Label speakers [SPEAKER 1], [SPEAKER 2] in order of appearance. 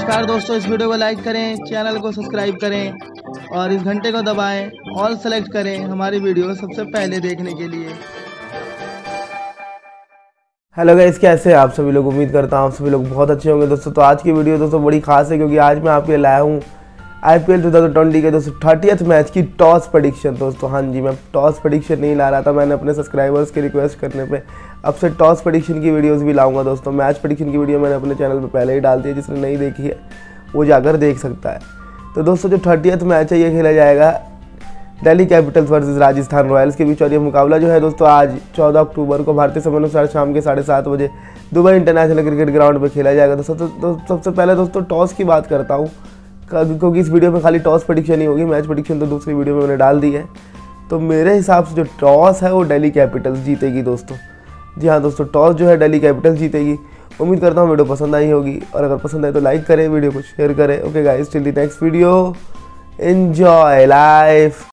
[SPEAKER 1] नमस्कार दोस्तों, इस वीडियो को लाइक करें, चैनल को सब्सक्राइब करें और इस घंटे को दबाएं, ऑल सेलेक्ट करें हमारी वीडियो सबसे पहले देखने के लिए।
[SPEAKER 2] हेलो गाइस, कैसे हैं आप सभी लोग। उम्मीद करता हूँ आप सभी लोग बहुत अच्छे होंगे दोस्तों। तो आज की वीडियो दोस्तों बड़ी खास है क्योंकि आज मैं आपके लिए लाया हूँ IPL 2020 के दोस्तों 30th मैच की टॉस प्रेडिक्शन। दोस्तों हाँ जी, मैं टॉस प्रेडिक्शन नहीं ला रहा था, मैंने अपने सब्सक्राइबर्स की रिक्वेस्ट करने पे अब से टॉस प्रेडिक्शन की वीडियोस भी लाऊंगा दोस्तों। मैच प्रेडिक्शन की वीडियो मैंने अपने चैनल पे पहले ही डाल दी है, जिसने नहीं देखी है वो जाकर देख सकता है। तो दोस्तों जो 30th मैच है ये खेला जाएगा Delhi Capitals versus Rajasthan Royals के बीच। और ये मुकाबला जो है दोस्तों आज 14 अक्टूबर को भारतीय समय अनुसार शाम के 7:30 बजे दुबई इंटरनेशनल क्रिकेट ग्राउंड पे खेला जाएगा। तो सबसे पहले दोस्तों टॉस की बात करता हूँ, क्योंकि इस वीडियो में खाली टॉस प्रेडिक्शन ही होगी, मैच प्रेडिक्शन तो दूसरी वीडियो में मैंने डाल दी है। तो मेरे हिसाब से जो टॉस है वो दिल्ली कैपिटल्स जीतेगी दोस्तों। जी हाँ दोस्तों, टॉस जो है दिल्ली कैपिटल्स जीतेगी। उम्मीद करता हूँ वीडियो पसंद आई होगी, और अगर पसंद आए तो लाइक करें, वीडियो को शेयर करें। Okay guys, till the next video, enjoy life.